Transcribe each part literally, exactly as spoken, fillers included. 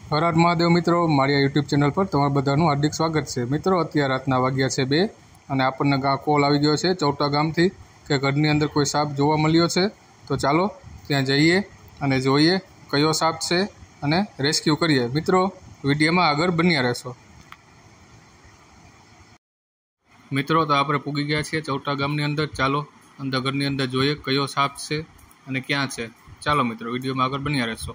હર હર મહાદેવ મિત્રો, મારી YouTube channel પર તમારા બધાનું હાર્દિક સ્વાગત છે। મિત્રો, અત્યારે રાતના વાગ્યા છે બે અને આપણને ગા કોલ આવી ગયો છે ચૌટા ગામથી કે ઘરની અંદર કોઈ સાપ જોવા મળ્યો છે। તો ચાલો ત્યાં જઈએ અને જોઈએ કયો સાપ છે અને રેસ્ક્યુ કરીએ। મિત્રો, વિડીયોમાં આગળ બન્યા રહેશો। મિત્રો, તો આપણે પૂગી ગયા છીએ ચૌટા ગામની અંદર। ચાલો અંદર ઘરની અંદર જોઈએ કયો સાપ છે અને ક્યાં છે। ચાલો મિત્રો, વિડીયોમાં આગળ બન્યા રહેશો।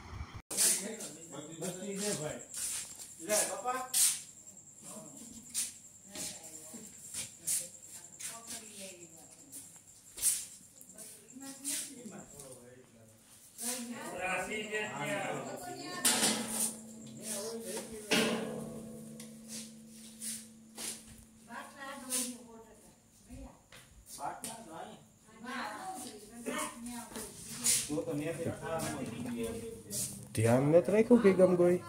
ध्यान में तो रखो कि गम कोई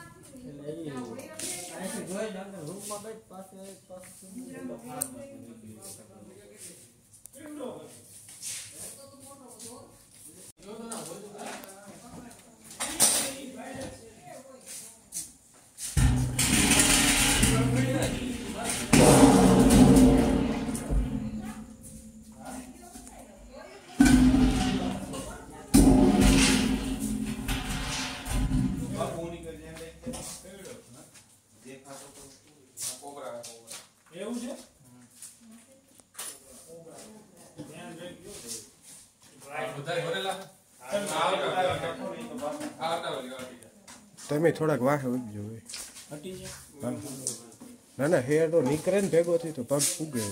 તમે થોડાક વાહ ઉગજો ના ના હેર તો નીકળે ને ભેગો થી તો પગ ઉગે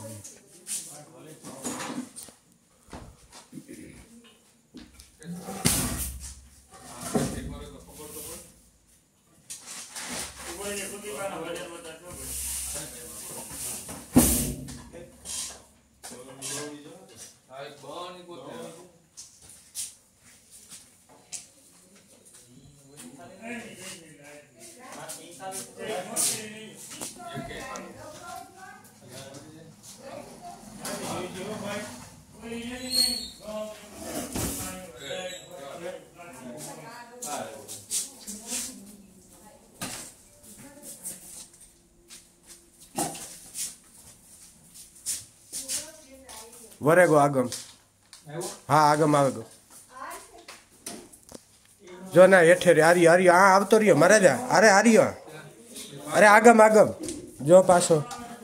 વરેગો આગમ હા આગમ આવે ગો જો ના હેઠે રે આર્ય આર્ય આ આવતો રહ્યો મારે જા અરે આર્ય અરે આગમ આગમ જો પાછો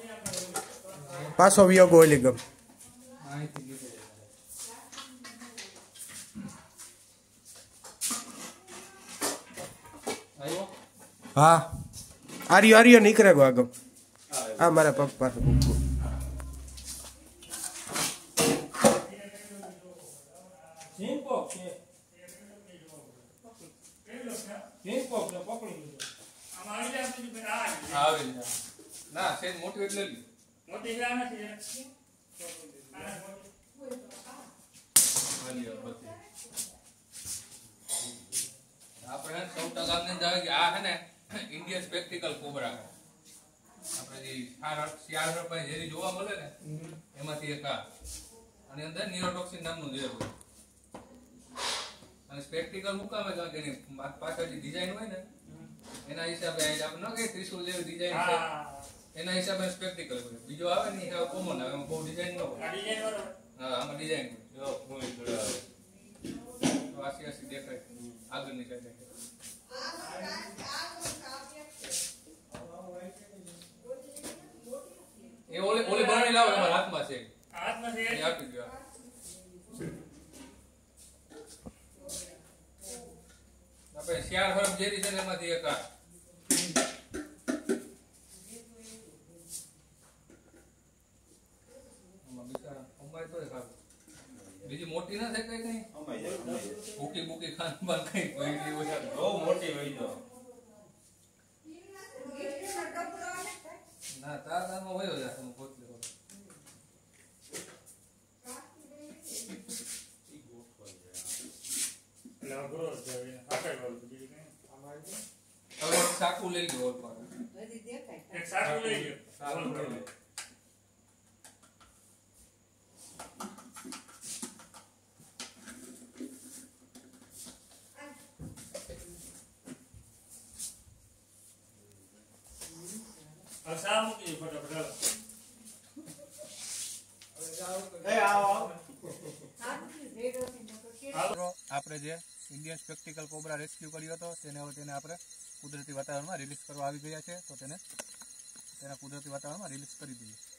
પાછો વિયોગ ઓલી ગમ હા આર્ય આર્ય નીકળે ગો આગમ આ મારા પગ પાસે ના સેજ મોટી એટલે મોટી ના નથી આપણે ચૌટા ગામને જાવે કે આ હે ને ઇન્ડિયન સ્પેક્ટિકલ કોબરા આપણે જે શિયાળ પર જેરી જોવા મળે ને એમાંથી એક આ અને અંદર ન્યુરોટોક્સિન નામનું ઝેર હોય અને સ્પેક્ટિકલ મુકામે કારણ કે એની પાછળ જે ડિઝાઇન હોય ને એના હિસાબે આપણે ન કે ત્રિશુલ જેવી ડિઝાઇન છે એના હિસાબે સ્પેક્ટિકલ હોય બીજો આવે ને એ કોમન આવે એમાં બહુ ડિઝાઇન ન હોય આ ડિઝાઇન વાળો હા આમાં ડિઝાઇન જો ફૂલ જોડા આવે તો આસી આસી દેખાય આગળની સાઈડે એ ઓલે ઓલે બનાવી લાવો તમારા હાથમાં છે હાથમાં છે એ આપી દો આપણે શિયાળ હરફ જેરી છે એમાંથી એક આ બીજી મોટી ના થાય કઈ કઈ ભૂકી ભૂકી ખાન બાન કઈ બહુ મોટી હોય તો ના તાર તારમાં વયો જાય તમે પોતે સાકુ લઈ ગયો એક સાકુ લઈ ગયો સાકુ લઈ ગયો આપણે જે ઇન્ડિયન સ્પેક્ટિકલ કોબરા રેસ્ક્યુ કર્યો હતો તેને હવે તેને આપણે કુદરતી વાતાવરણમાં રિલીઝ કરવા આવી ગયા છે, તો તેને તેના કુદરતી વાતાવરણમાં રિલીઝ કરી દઈએ.